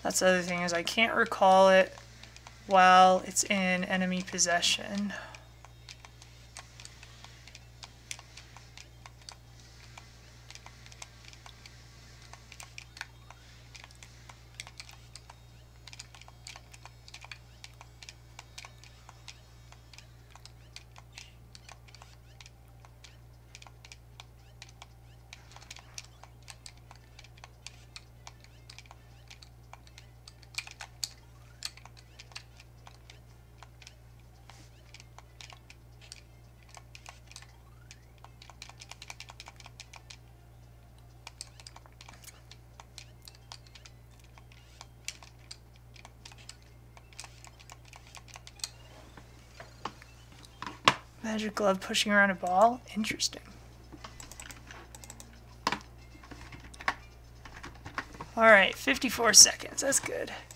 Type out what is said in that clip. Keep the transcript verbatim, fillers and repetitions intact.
That's the other thing, is I can't recall it while it's in enemy possession. Magic glove pushing around a ball? Interesting. Alright, fifty-four seconds. That's good.